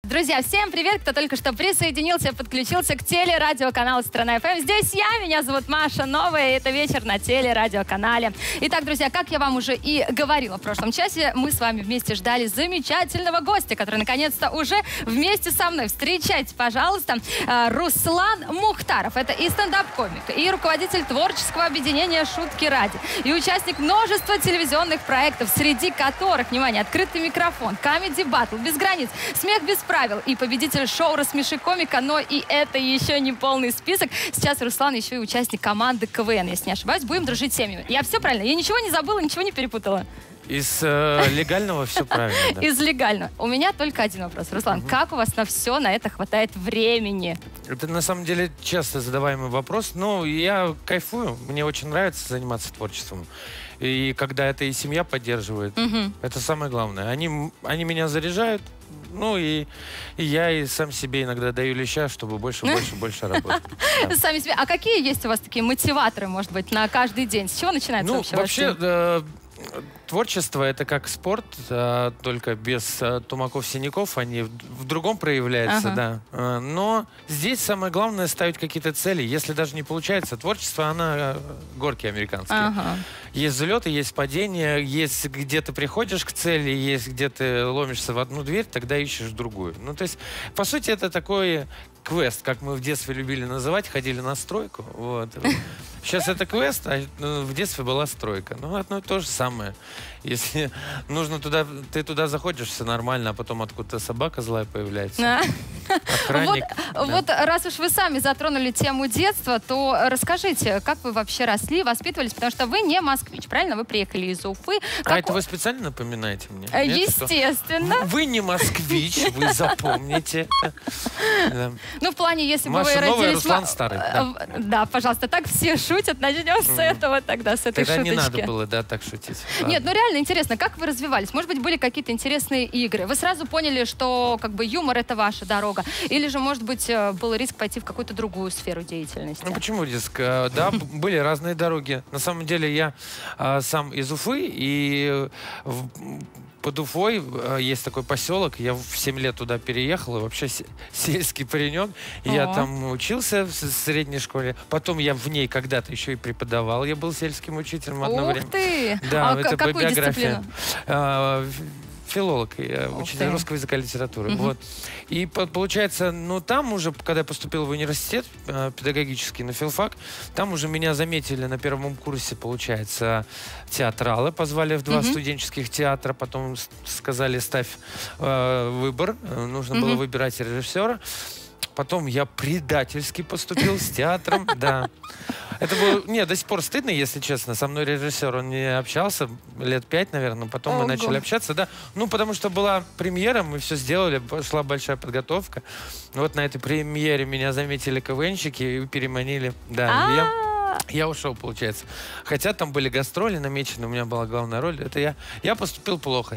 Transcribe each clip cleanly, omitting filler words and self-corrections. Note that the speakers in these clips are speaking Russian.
Друзья, всем привет, кто только что присоединился, подключился к телерадиоканалу «Страна ФМ». Здесь я, меня зовут Маша Новая, и это вечер на телерадиоканале. Итак, друзья, как я вам уже и говорила в прошлом часе, мы с вами вместе ждали замечательного гостя, который наконец-то уже вместе со мной. Встречайте, пожалуйста, Руслан Мухтаров. Это и стендап-комик, и руководитель творческого объединения «Шутки ради», и участник множества телевизионных проектов, среди которых, внимание, «Открытый микрофон», «Камеди Баттл», «Без границ», «Смех без правил» и победитель шоу «Рассмеши комика», но и это еще не полный список. Сейчас Руслан еще и участник команды КВН, если не ошибаюсь. Будем дружить семьями. Я все правильно? Я ничего не забыла, ничего не перепутала? Из легального все правильно, да. Из легального. У меня только один вопрос. Руслан, как у вас на все на это хватает времени? Это на самом деле часто задаваемый вопрос. Но я кайфую, мне очень нравится заниматься творчеством. И когда это и семья поддерживает, это самое главное. Они меня заряжают. Ну и я и сам себе иногда даю леща, чтобы больше работать. Сами себе. А какие есть у вас такие мотиваторы, может быть, на каждый день? С чего начинается вообще? Творчество — это как спорт, только без тумаков, синяков, они в другом проявляются, да. Но здесь самое главное — ставить какие-то цели. Если даже не получается, творчество, оно горки американские. Есть взлеты, есть падения, есть где ты приходишь к цели, есть где ты ломишься в одну дверь, тогда ищешь другую. Ну, то есть, по сути, это такой квест, как мы в детстве любили называть, ходили на стройку. Вот. Сейчас это квест, а в детстве была стройка. Ну, одно и то же самое. Если нужно туда, ты туда заходишь, все нормально, а потом откуда-то собака злая появляется. Охранник. Вот раз уж вы сами затронули тему детства, то расскажите, как вы вообще росли, воспитывались, потому что вы не москвич, правильно? Вы приехали из Уфы. Это вы специально напоминаете мне? Естественно. Вы не москвич, вы запомните. Ну, в плане, если бы вы Маша Новая, родились... Руслан Старый. Да, пожалуйста, так все шутят. Начнем с этого тогда, с этой шуточки. Тогда не надо было, да, так шутить. Нет, ну реально интересно, как вы развивались? Может быть, были какие-то интересные игры? Вы сразу поняли, что как бы юмор — это ваша дорога? Или же, может быть, был риск пойти в какую-то другую сферу деятельности? Ну, почему риск? Да, были разные дороги. На самом деле, я сам из Уфы, и под Уфой есть такой поселок. Я в 7 лет туда переехал, и вообще сельский паренек. Я там учился в средней школе. Потом я в ней когда-то еще и преподавал. Я был сельским учителем одно время. Ух ты! Да, а это какую биография. Дисциплину? Филолог, учитель русского языка и литературы. Вот. И получается, ну там уже, когда я поступил в университет педагогический, на филфак, там уже меня заметили на первом курсе, получается, театралы. Позвали в 2 студенческих театра, потом сказали, ставь выбор. Нужно было выбирать режиссера. Потом я предательски поступил с театром, да. Это было, до сих пор стыдно, если честно. Со мной режиссер, он не общался лет 5, наверное. Потом мы начали общаться, да. Ну, потому что была премьера, мы все сделали, пошла большая подготовка. Вот на этой премьере меня заметили КВНщики и переманили. Да, я ушел, получается. Хотя там были гастроли намечены, у меня была главная роль. Это я поступил плохо.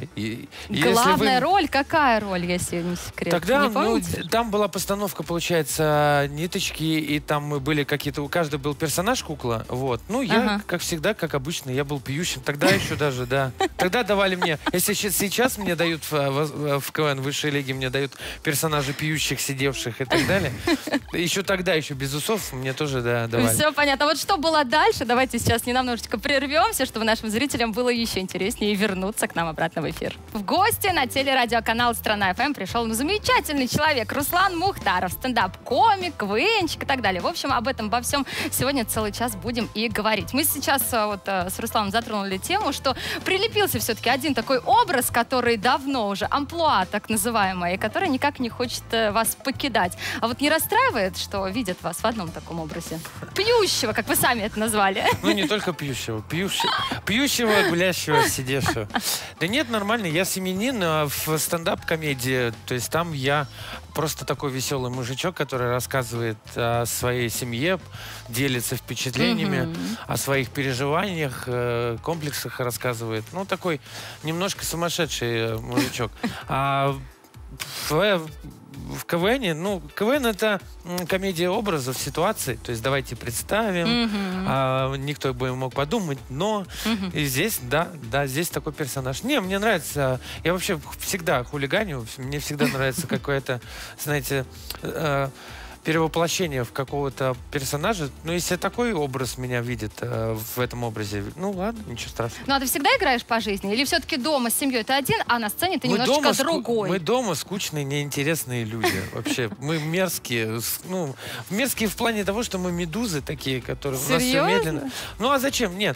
Главная роль? Какая роль, если не секрет? Тогда, там была постановка, получается, ниточки, и там мы были какие-то, у каждого был персонаж кукла, вот. Ну, я, как всегда, как обычно, я был пьющим. Тогда еще даже, да. Тогда давали мне, если сейчас мне дают в КВН высшей лиги, мне дают персонажей пьющих, сидевших и так далее. Еще тогда, еще без усов, мне тоже, да, давали. Все понятно. Вот что было дальше? Давайте сейчас немножечко прервемся, чтобы нашим зрителям было еще интереснее и вернуться к нам обратно в эфир. В гости на телерадиоканал «Страна ФМ» пришел замечательный человек Руслан Мухтаров, стендап-комик, КВНщик и так далее. В общем, об этом, обо всем сегодня целый час будем и говорить. Мы сейчас вот с Русланом затронули тему, что прилепился все-таки один такой образ, который давно уже, амплуа так называемое, и который никак не хочет вас покидать. А вот не расстраивает, что видят вас в одном таком образе? Пьющего, как вы сами это назвали. Ну, не только пьющего. Пьющего, гулящего, сидящего. Да нет, нормально. Я семьянин в стендап-комедии. То есть там я просто такой веселый мужичок, который рассказывает о своей семье, делится впечатлениями, о своих переживаниях, комплексах рассказывает. Ну, такой немножко сумасшедший мужичок. в КВН, ну, КВН это комедия образов, ситуаций, то есть давайте представим, никто бы мог подумать, но и здесь, да, здесь такой персонаж. Не, мне нравится, я вообще всегда хулиганю, мне всегда нравится какое-то, знаете, перевоплощение в какого-то персонажа. Ну, если такой образ меня видит в этом образе, ну ладно, ничего страшного. Ну, а ты всегда играешь по жизни? Или все-таки дома с семьей ты один, а на сцене ты немножечко другой? Мы дома скучные, неинтересные люди. Вообще, мы мерзкие. Ну, мерзкие в плане того, что мы медузы такие, которые у нас все медленно. Ну, а зачем? Нет.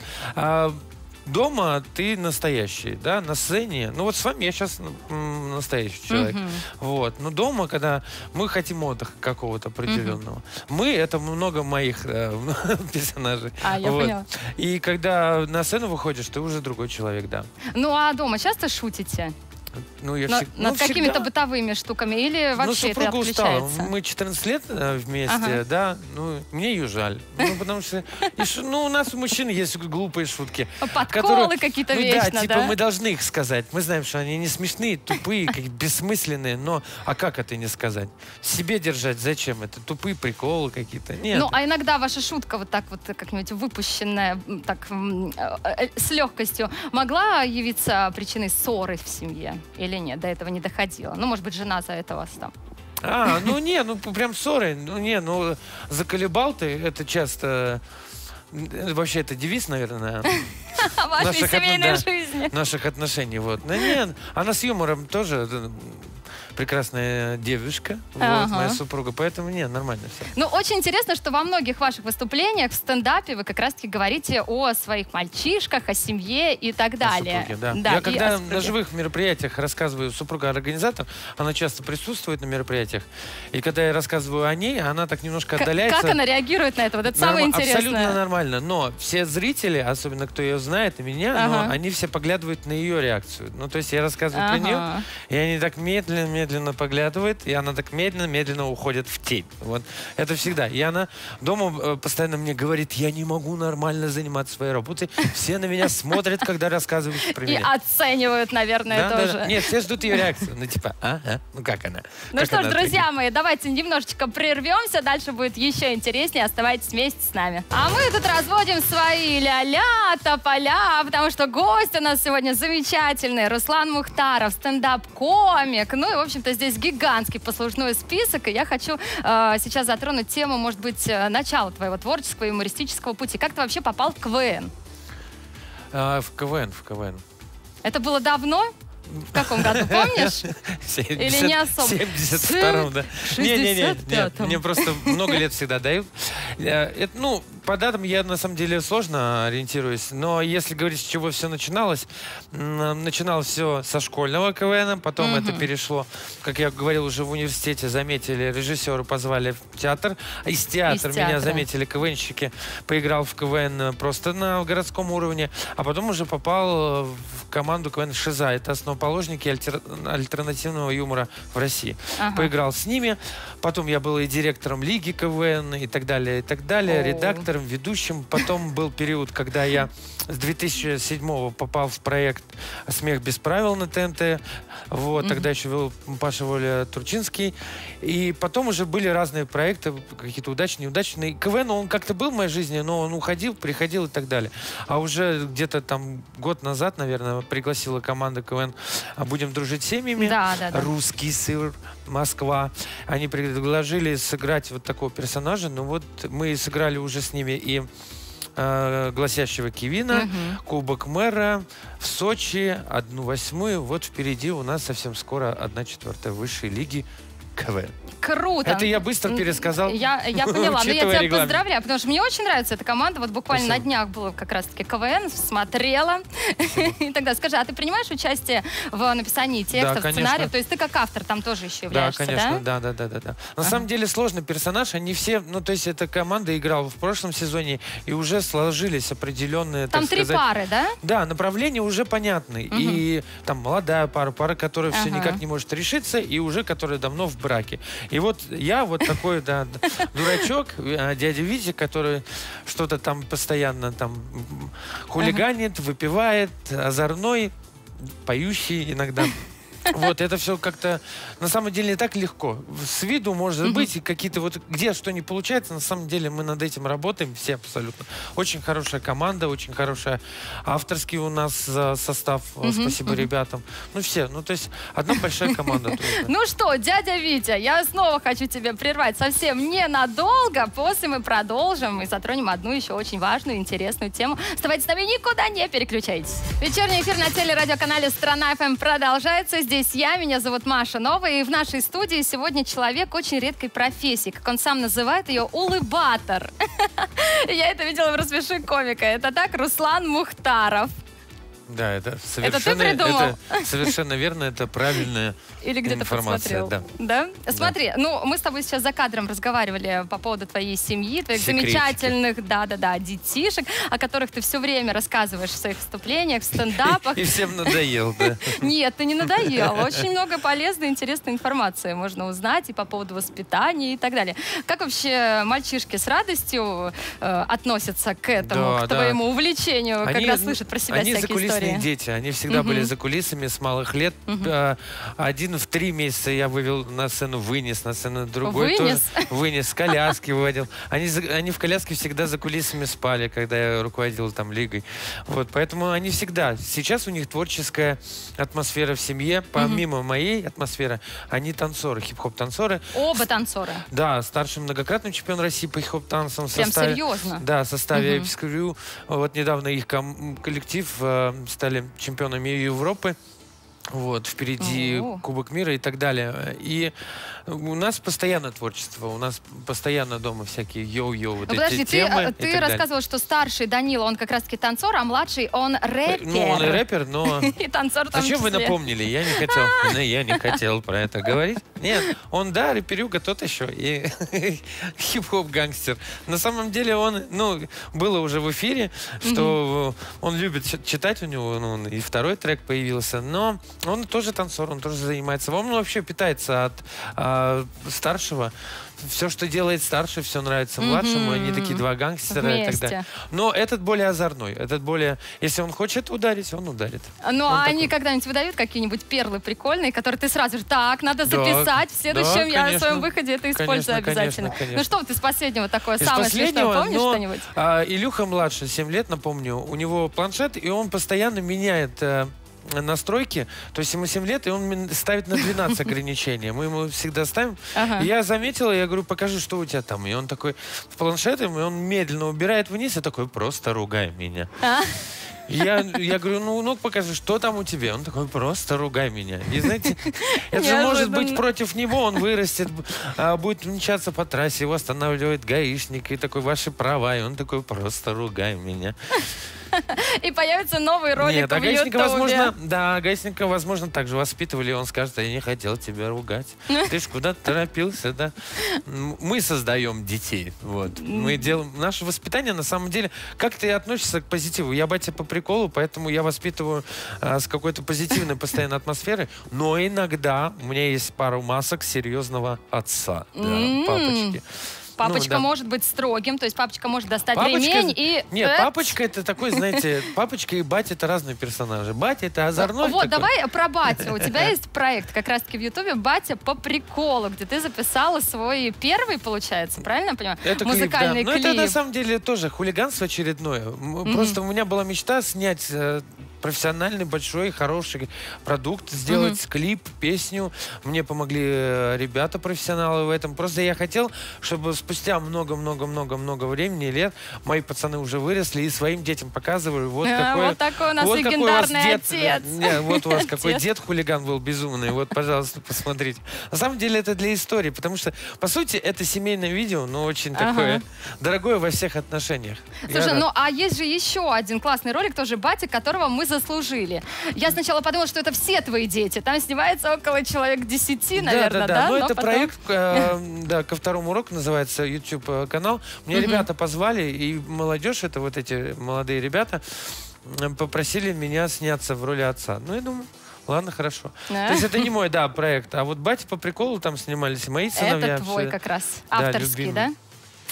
Дома ты настоящий, да, на сцене. Ну вот с вами я сейчас настоящий человек. Вот. Но дома, когда мы хотим отдыха какого-то определенного, мы — это много моих персонажей. Я поняла. И когда на сцену выходишь, ты уже другой человек, да. Ну а дома часто шутите? Ну, над какими-то бытовыми штуками? Или вообще это отключается? Устала. Мы 14 лет вместе, да. Ну, мне ее жаль. Ну, потому что у нас у мужчин есть глупые шутки. Подколы какие-то вечно, да? Типа мы должны их сказать. Мы знаем, что они не смешные, тупые, бессмысленные, но а как это не сказать? Себе держать зачем? Это тупые приколы какие-то. Нет. Ну, а иногда ваша шутка вот так вот как-нибудь выпущенная, так с легкостью, могла явиться причиной ссоры в семье? Или нет, до этого не доходило? Ну, может быть, жена за это вас там... прям ссоры. Заколебал ты, это часто... Вообще, это девиз, наверное, вашей семейной жизни. Наших отношений, вот. Но нет, она с юмором тоже прекрасная девушка, моя супруга, поэтому нет, нормально все. Ну, очень интересно, что во многих ваших выступлениях в стендапе вы как раз-таки говорите о своих мальчишках, о семье и так далее. О супруге, да. Я когда на живых мероприятиях рассказываю, супруга организатор, она часто присутствует на мероприятиях, и когда я рассказываю о ней, она так немножко отдаляется. Как она реагирует на это? Вот это самое интересное. Абсолютно нормально, но все зрители, особенно кто ее знает и меня, но они все поглядывают на ее реакцию. Ну, то есть я рассказываю про нее, и они так медленно поглядывают, и она так медленно уходит в тень. Вот это всегда. И она дома постоянно мне говорит: я не могу нормально заниматься своей работой. Все на меня смотрят, когда рассказываю про меня. И оценивают, наверное, тоже. Да. Нет, все ждут ее реакцию. Ну, типа, ну как она? Ну что ж, друзья мои, давайте немножечко прервемся. Дальше будет еще интереснее. Оставайтесь вместе с нами. А мы тут разводим свои ля-ля, тополя, потому что гость у нас сегодня замечательный. Руслан Мухтаров, стендап-комик. Ну и, в общем-то, здесь гигантский послужной список. И я хочу сейчас затронуть тему, может быть, начала твоего творческого и юмористического пути. Как ты вообще попал в КВН? В КВН. Это было давно? В каком году, помнишь? Или не особо? В 72-м, да. Не, мне просто много лет всегда дают. По датам я, на самом деле, сложно ориентируюсь. Но если говорить, с чего все начиналось все со школьного КВН, потом это перешло, как я говорил, уже в университете заметили, режиссеры позвали в театр. Из театра меня заметили КВНщики. Поиграл в КВН просто на городском уровне. А потом уже попал в команду КВН «Шиза». Это основоположники альтернативного юмора в России. Поиграл с ними. Потом я был и директором Лиги КВН и так далее, редактором, ведущим. Потом был период, когда я с 2007-го попал в проект «Смех без правил» на ТНТ. Вот, тогда еще вел Паша Воля Турчинский. И потом уже были разные проекты, какие-то удачные, неудачные. КВН, он как-то был в моей жизни, но он уходил, приходил и так далее. А уже где-то там год назад, наверное, пригласила команда КВН «Будем дружить с семьями». Да. «Русский сыр», Москва. Они предложили сыграть вот такого персонажа. Ну вот мы сыграли уже с ними и «Гласящего Кевина», «Кубок мэра», в Сочи 1/8. Вот впереди у нас совсем скоро 1/4 высшей лиги КВН. Круто. Это я быстро пересказал. Я поняла. Но я тебя поздравляю, потому что мне очень нравится эта команда. Вот буквально на днях было как раз-таки КВН, смотрела. И тогда скажи, а ты принимаешь участие в написании текстов, сценариев? То есть ты как автор там тоже еще являешься, да? Да, конечно, да. На самом деле сложный персонаж. Они все, то есть эта команда играла в прошлом сезоне, и уже сложились определенные, там 3 пары, да? Да, направления уже понятны. И там молодая пара, которая все никак не может решиться, и уже которая давно в браке. И вот я вот такой, дурачок, дядя Витя, который что-то там постоянно там хулиганит, выпивает, озорной, поющий иногда. Вот, это все как-то, на самом деле, не так легко. С виду, может быть, какие-то вот, где что не получается, на самом деле мы над этим работаем, все абсолютно. Очень хорошая команда, очень хорошая авторский у нас состав, спасибо ребятам. Ну, все, ну, то есть, одна большая команда. Ну что, дядя Витя, я снова хочу тебя прервать совсем ненадолго. После мы продолжим и затронем одну еще очень важную, интересную тему. Оставайтесь с нами, никуда не переключайтесь. Вечерний эфир на телерадиоканале «Страна ФМ» продолжается. Здесь я, меня зовут Маша Новая, и в нашей студии сегодня человек очень редкой профессии, как он сам называет ее, улыбатор. Я это видела в «Рассмеши комика». Это так, Руслан Мухтаров. Да, это совершенно верно, это правильная или где-то информация. Подсмотрел. Да? Смотри, ну мы с тобой сейчас за кадром разговаривали по поводу твоей семьи, твоих замечательных, детишек, о которых ты все время рассказываешь в своих выступлениях, в стендапах. И всем надоел, да? Нет, ты не надоел. Очень много полезной, интересной информации можно узнать и по поводу воспитания и так далее. Как вообще мальчишки с радостью относятся к этому, к твоему увлечению, когда слышат про себя всякие истории? Дети, они всегда были за кулисами с малых лет. Один в 3 месяца я вывел на сцену, вынес на сцену, другой тоже вынес, коляски выводил. Они в коляске всегда за кулисами спали, когда я руководил там лигой. Вот, поэтому они всегда. Сейчас у них творческая атмосфера в семье. Помимо моей атмосферы, они танцоры, хип-хоп-танцоры. Оба танцоры? Да, старший многократный чемпион России по хип-хоп-танцам. Прям серьезно? Да, в составе Эпикс Крю. Вот недавно их коллектив стали чемпионами Европы. Вот, впереди Кубок мира и так далее. И у нас постоянно творчество, у нас постоянно дома всякие йоу-йоу, вот эти темы. Ты рассказывал, что старший Данила, он как раз-таки танцор, а младший, он рэпер. Ну, он и рэпер, но... И танцор в том числе. Зачем вы напомнили? Я не хотел про это говорить. Нет, он, да, рэперюга тот еще, и хип-хоп-гангстер. На самом деле он, было уже в эфире, что он любит читать, у него и второй трек появился, но он тоже танцор, он тоже занимается. Он вообще питается от старшего. Все, что делает старший, все нравится младшему. Они такие два гангстера и так далее. Но этот более озорной. Этот более... Если он хочет ударить, он ударит. Ну, а они когда-нибудь выдают какие-нибудь перлы прикольные, которые ты сразу же, так, надо записать, в следующем я на своем выходе это использую обязательно. Конечно. Ну, что вот из последнего такое самое смешное, помнишь что-нибудь? Илюха младше, 7 лет, напомню, у него планшет, и он постоянно меняет... настройки, то есть ему 7 лет, и он ставит на 12 ограничения. Мы ему всегда ставим. И я заметила, я говорю, покажи, что у тебя там. И он такой в планшете, и он медленно убирает вниз, и такой, просто ругай меня. Я говорю, ну покажи, что там у тебя. Он такой, просто ругай меня. И знаете, это же может быть против него, он вырастет, будет мчаться по трассе, его останавливает гаишник, и такой, ваши права, и он такой, просто ругай меня. И появится новый ролик в Гаишника, Ютубе. Гаишника, возможно, также воспитывали, он скажет, я не хотел тебя ругать. Ты ж куда-то торопился, да? Мы создаем детей, вот. Мы делаем... Наше воспитание, на самом деле, как ты относишься к позитиву? Я батя по приколу, поэтому я воспитываю с какой-то позитивной постоянно атмосферой, но иногда у меня есть пару масок серьезного отца, папочки. Папочка может быть строгим, то есть папочка может достать ремень и... Нет, папочка это такой, знаете, папочка и батя это разные персонажи. Батя это озорной. Вот, давай про батю. У тебя есть проект как раз-таки в Ютубе «Батя по приколу», где ты записала свой первый, получается, правильно я понимаю? Это музыкальный клип. Но это на самом деле тоже хулиганство очередное. Просто у меня была мечта снять профессиональный, большой, хороший продукт, сделать клип, песню. Мне помогли ребята, профессионалы в этом. Просто я хотел, чтобы спустя много-много-много-много времени, лет, мои пацаны уже выросли и своим детям показывали, вот какой... Вот такой у нас легендарный отец. Вот у вас какой дед хулиган был безумный. Вот, пожалуйста, посмотрите. На самом деле это для истории, потому что, по сути, это семейное видео, но очень такое дорогое во всех отношениях. Слушай, а есть же еще один классный ролик, тоже «Батя», которого мы заслужили. Я сначала подумала, что это все твои дети. Там снимается около человек 10, наверное, да? Ну, это проект, ко второму уроку называется, YouTube-канал. Мне ребята позвали, и молодежь, это вот эти молодые ребята, попросили меня сняться в роли отца. Ну, я думаю, ладно, хорошо. То есть это не мой, проект. А вот «Батя по приколу» там снимались мои сыновья. Это твой как раз авторский, да?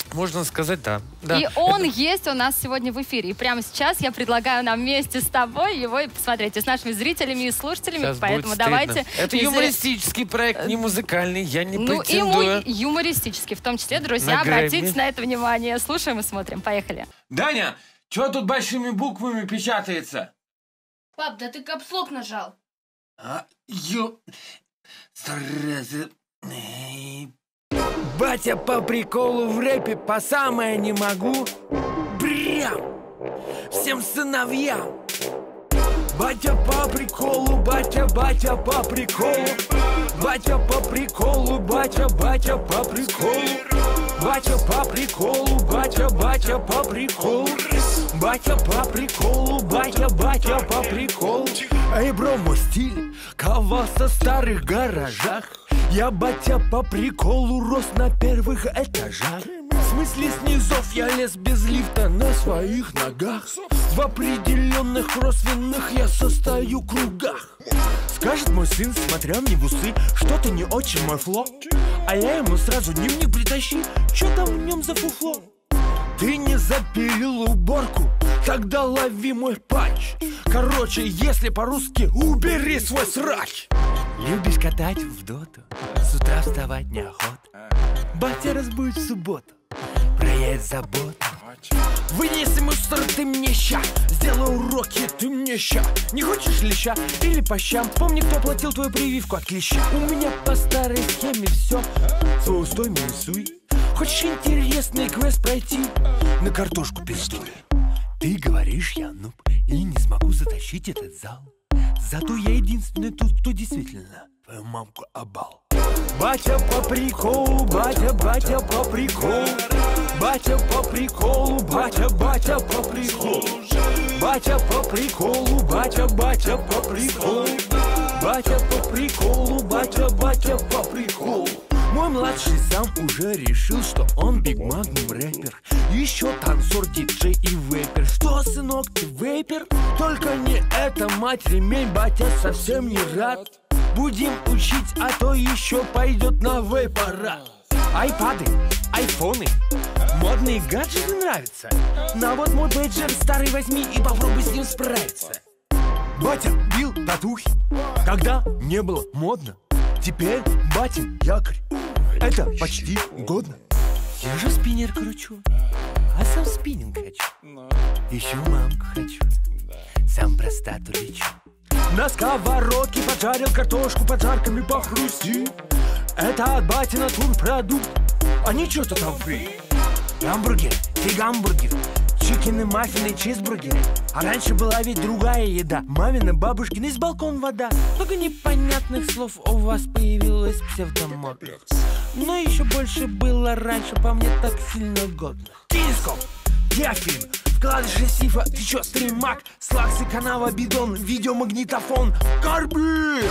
Можно сказать, да. И он есть у нас сегодня в эфире. И прямо сейчас я предлагаю нам вместе с тобой его и посмотреть. И с нашими зрителями и слушателями. Сейчас поэтому давайте... Это юмористический проект, не музыкальный. Я не претендую. И юмористический. В том числе, друзья, обратите на это внимание. Слушаем и смотрим. Поехали. Даня, что тут большими буквами печатается? Пап, да ты капслок нажал. Батя по приколу в рэпе по самое не могу. Прям всем сыновьям. Батя по приколу, батя по приколу. Батя по приколу, батя по приколу. Батя по приколу, батя по приколу. Батя по приколу, батя по приколу. Эй, бро, мой стиль ковался в старых гаражах. Я, батя, по приколу рос на первых этажах. В смысле снизов я лез без лифта на своих ногах. В определенных родственных я состою кругах. Скажет мой сын, смотря мне в усы, что-то не очень мой фло. А я ему сразу дневник притащи, что там в нем за фуфло. Ты не запилил уборку, тогда лови мой патч. Короче, если по-русски, убери свой срач. Любишь катать в доту, с утра вставать неохота. Батя разбудит в субботу, проявит заботу. Вынеси мусор ты мне ща, сделай уроки ты мне ща. Не хочешь леща или по щам? Помни, кто платил твою прививку от клеща. У меня по старой схеме все, свой устой мой рисуй. Хочешь интересный квест пройти? На картошку пиздуй. Ты говоришь, я нуб, и не смогу затащить этот зал. Зато я единственный тут, кто действительно твою мамку обал. Батя по приколу, батя по приколу. Батя по приколу, батя по приколу. Батя по приколу, батя по приколу. Батя по приколу, батя по приколу. Мой младший сам уже решил, что он Биг Магнум рэпер. Еще танцор, диджей и вейпер. Что, сынок, ты вейпер? Только не это, мать, ремень, батя совсем не рад. Будем учить, а то еще пойдет на вейп-парад. Айпады, айфоны, модные гаджеты нравятся. На вот мой бейджер старый возьми и попробуй с ним справиться. Батя бил татухи, когда не было модно. Теперь батин якорь, это почти годно. Я же спиннер кручу, а сам спиннинг хочу. Еще мамку хочу, сам простату лечу. На сковородке поджарил картошку, поджарками похрусти. Это от батина турпродукт, а не что-то там фри. Гамбургер, ты гамбургер, чикины, маффины, чизбургеры. А раньше была ведь другая еда. Мамина, бабушкина, из балкона вода. Много непонятных слов у вас появилось псевдомодных. Но еще больше было раньше, по мне так сильно годно. Кинескоп, диафильм, вкладыши сифа, ты чё, стримак? Слаксы, канава, бидон, видеомагнитофон. Карби!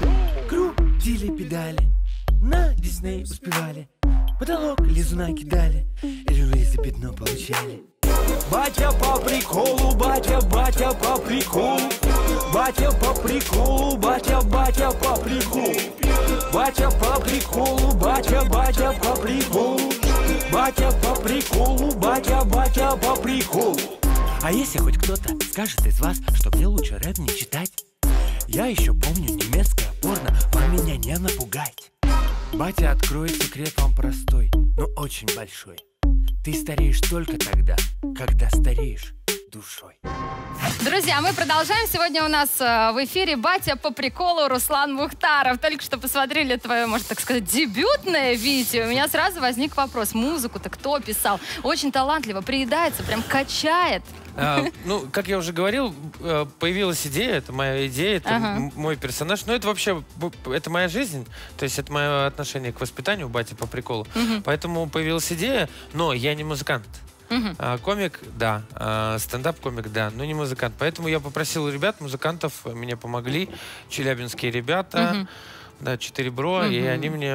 Крутили педали, на Дисней успевали. Потолок лизуна кидали, и живые за пятно получали. Батя по приколу, батя по приколу. Батя по приколу, батя по приколу. Батя по приколу, батя по приколу. Батя по приколу, батя по приколу. А если хоть кто-то скажет из вас, что мне лучше рэп не читать, я еще помню немецкое порно, вам меня не напугать. Батя откроет секрет вам простой, но очень большой. Ты стареешь только тогда, когда стареешь душой. Друзья, мы продолжаем. Сегодня у нас в эфире батя по приколу Руслан Мухтаров. Только что посмотрели твое, можно так сказать, дебютное видео. У меня сразу возник вопрос. Музыку-то кто писал? Очень талантливо, приедается, прям качает. Ну, как я уже говорил, появилась идея, это моя идея, это мой персонаж. Но это вообще, это моя жизнь, то есть это мое отношение к воспитанию, батя по приколу. Поэтому появилась идея, но я не музыкант. Комик, да. Стендап-комик, да, но не музыкант. Поэтому я попросил ребят, музыкантов, мне помогли. Челябинские ребята, да, 4 бро, и они мне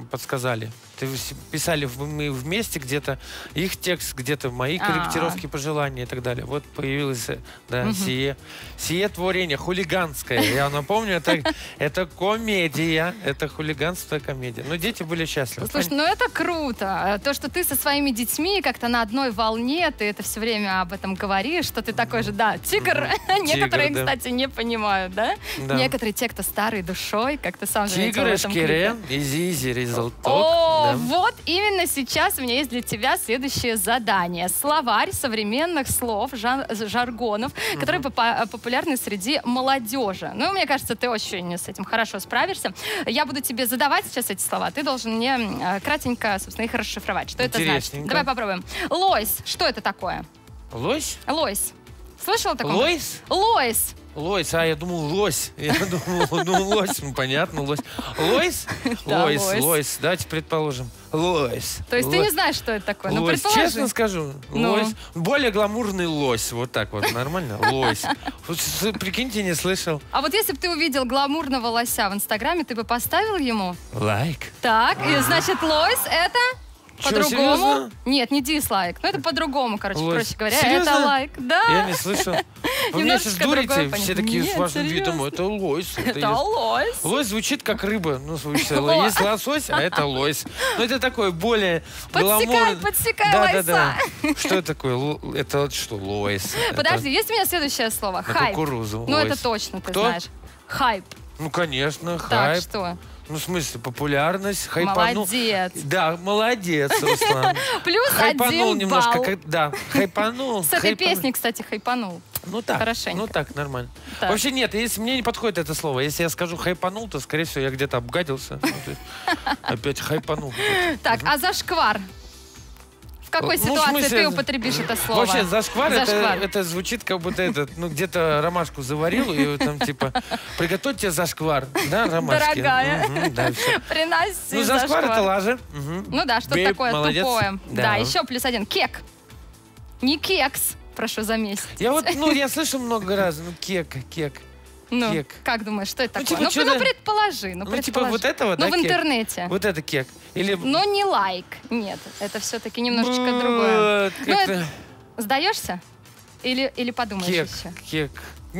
подсказали. Писали мы вместе где-то их текст, где-то мои корректировки, пожелания и так далее. Вот появилось, да, сие творение хулиганское. Я напомню, это комедия, это хулиганство, комедия. Но дети были счастливы. Слушай, ну это круто. То, что ты со своими детьми как-то на одной волне, ты это все время об этом говоришь, что ты такой же, да, тигр. Некоторые, кстати, не понимают, да? Некоторые, те, кто старый душой, как ты сам заметил в этом клипе. Easy result. О, вот именно сейчас у меня есть для тебя следующее задание. Словарь современных слов, жаргонов, которые популярны среди молодежи. Ну, мне кажется, ты очень с этим хорошо справишься. Я буду тебе задавать сейчас эти слова. Ты должен мне кратенько, собственно, их расшифровать. Что это значит? Давай попробуем. Лось. Что это такое? Лось? Лось. Слышал такое? Лось? Лось. Лось, я думал лось. Я думал, лось, ну понятно, лось. Лось? Лось. Давайте предположим. Лось. То есть ты не знаешь, что это такое? Ну, лось, честно скажу. Лось. Более гламурный лось. Вот так вот, нормально? Лось. Прикиньте, не слышал. А вот если бы ты увидел гламурного лося в Инстаграме, ты бы поставил ему? Лайк. Так, и значит, лось это... По-другому? Нет, не дизлайк. Но это по-другому, короче, проще говоря. Серьезно? Это лайк. Да. Я не слышал. Вы меня сейчас дурите, все такие с важным видом. Это лось. Это лось. Лось звучит как рыба. Ну, слушайте, есть лосось, а это лось. Ну, это такое более гламурное. Подсекай лося. Да. Что это такое? Это что, лось? Подожди, есть у меня следующее слово. Хайп. Кукурузу. Ну, это точно, ты знаешь. Хайп. Ну, конечно, хайп. Так, что? Ну, в смысле, популярность, хайпанул. Молодец. Да, молодец, Руслан. Плюс хайпанул 1 немножко, балл. да, хайпанул. С этой песни, кстати, хайпанул. Ну так, хорошенько. Ну так, нормально. Так. Вообще нет, если мне не подходит это слово, если я скажу хайпанул, то, скорее всего, я где-то обгадился. Опять хайпанул. Так, а зашквар? В какой ситуации ты употребишь это слово? Вообще, зашквар, это звучит, как будто где-то ромашку заварил, и там типа, приготовьте зашквар, да, ромашки. Дорогая, да, все. приноси Ну, зашквар это лажа. Ну да, что такое молодец. тупое. Да. Да, еще +1. Кек. Не кекс, прошу заметить. Я слышал много раз, кек. Ну, кек. как думаешь, что это такое? Типа, Ну, предположи. типа вот этого, да, в интернете. Вот это кек. Или... Но не лайк. Нет, это все-таки немножечко другое. Ну, сдаешься? Или подумаешь еще? Кек.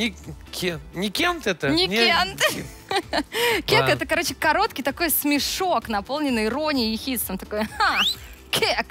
Не Кент это? Не Кент. Кек это, короче, короткий такой смешок, наполненный иронией и ехидством. Такой, кек.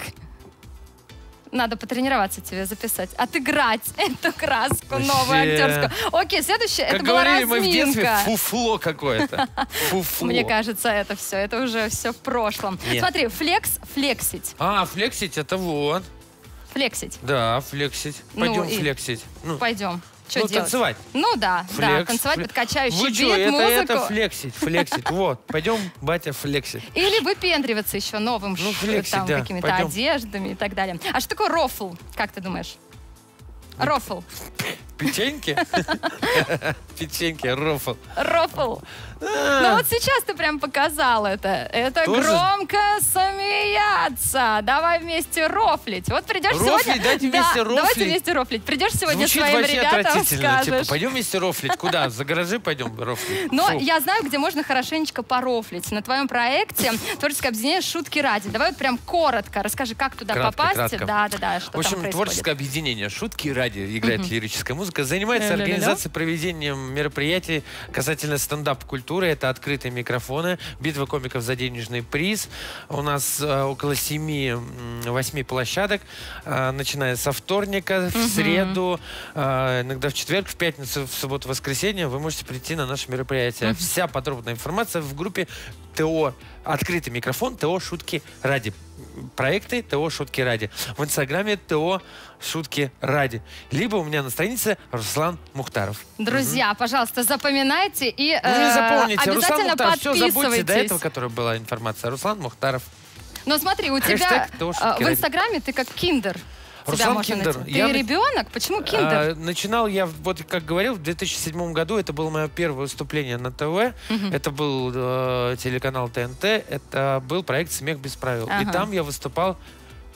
Надо потренироваться тебе записать. Отыграть эту краску новую актерскую. Окей, следующее. Это была разминка. Мы в детстве фуфло какое-то. Фуфло. Мне кажется, это уже все в прошлом. Нет. Смотри, флексить. Флексить это вот. Флексить. Да, флексить. Пойдем флексить. Пойдем. Что делать? Танцевать. Ну да, танцевать под качающий бит, музыку. Это флексить. Вот, пойдем, батя, флексить. Или выпендриваться еще новым какими-то одеждами и так далее. А что такое рофл, как ты думаешь? Рофл. Печеньки? Печеньки, рофл. Рофл. Ну вот сейчас ты прям показал это. Это тоже? громко смеяться. Давай вместе рофлить. Вот придешь сегодня... Давайте вместе рофлить. Давайте вместе рофлить. Придешь сегодня звучит своим ребятам, отвратительно. скажешь. Типа, пойдем вместе рофлить. Куда? За гаражи пойдем рофлить. Но я знаю, где можно хорошенечко порофлить. На твоем проекте творческое объединение «Шутки ради». Давай вот прям коротко расскажи, как туда попасть. Кратко. Да, что в там общем, происходит. творческое объединение «Шутки ради», играет лирическая музыка, занимается организацией, проведением мероприятий касательно стендап-культуры. Это открытые микрофоны, битва комиков за денежный приз. У нас около 7-8 площадок, начиная со вторника, в среду, иногда в четверг, в пятницу, в субботу, в воскресенье вы можете прийти на наше мероприятие. Вся подробная информация в группе ТО «Открытый микрофон», ТО «Шутки ради». Проекты ТО «Шутки ради». В инстаграме ТО «Шутки ради». Либо у меня на странице Руслан Мухтаров. Друзья, пожалуйста, запоминайте и не запомните. обязательно Руслан Мухтаров. Все, забудьте до подписывайтесь. этого, которая была информация. Руслан Мухтаров. Но смотри, у тебя в инстаграме ты как киндер. Руслан Киндер. Ты ребенок? Почему Киндер? Начинал я, вот как говорил, в 2007 году. Это было мое первое выступление на ТВ. Это был телеканал ТНТ. Это был проект «Смех без правил». И там я выступал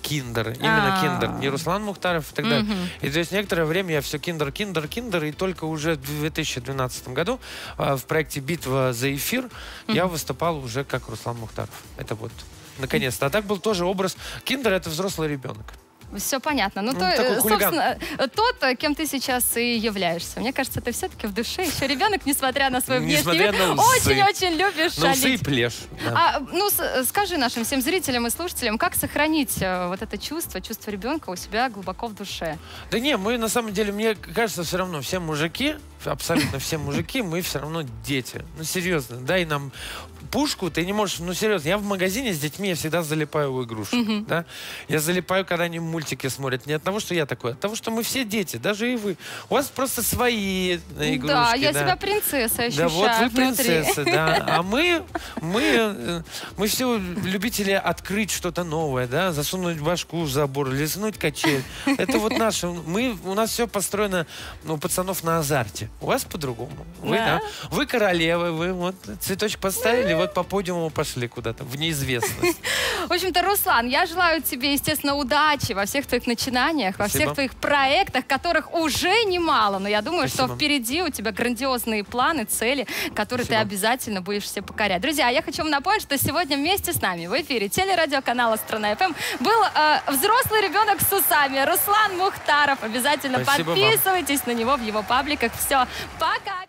Киндер. Именно Киндер. Не Руслан Мухтаров и так далее. И то есть некоторое время я все Киндер. И только уже в 2012 году в проекте «Битва за эфир» я выступал уже как Руслан Мухтаров. Это вот наконец-то. А так был тоже образ. Киндер — это взрослый ребенок. Все понятно. Ну, собственно, тот, кем ты сейчас и являешься. Мне кажется, ты все-таки в душе еще ребенок, несмотря на свой внешний вид. Очень-очень любишь шалить. Усы и плешь. Да. Скажи нашим всем зрителям и слушателям, как сохранить вот это чувство ребенка у себя глубоко в душе? Да не, мы на самом деле, мне кажется, все равно все мужики, абсолютно все мужики, мы все равно дети. Ну, серьезно, дай нам пушку, ты не можешь, ну, серьезно, я в магазине с детьми, я всегда залипаю в игрушек, да? Я залипаю, когда они мультики смотрят. Не от того, что я такой, а от того, что мы все дети, даже и вы. У вас просто свои игрушки. Да, я себя принцессой ощущаю. Да, вот вы принцессы, да. А мы все любители открыть что-то новое, да, засунуть башку в забор, лизнуть качель. Это вот наше. У нас все построено, у пацанов на азарте. У вас по-другому. Вы королевы, вы вот цветочек поставили, вот по подиуму пошли куда-то, в неизвестность. В общем-то, Руслан, я желаю тебе, естественно, удачи во всех твоих начинаниях, во всех твоих проектах, которых уже немало. Но я думаю, что впереди у тебя грандиозные планы, цели, которые ты обязательно будешь все покорять. Друзья, я хочу вам напомнить, что сегодня вместе с нами в эфире телерадиоканала «Страна ФМ» был взрослый ребенок с усами Руслан Мухтаров. Обязательно подписывайтесь на него в его пабликах. Все, пока!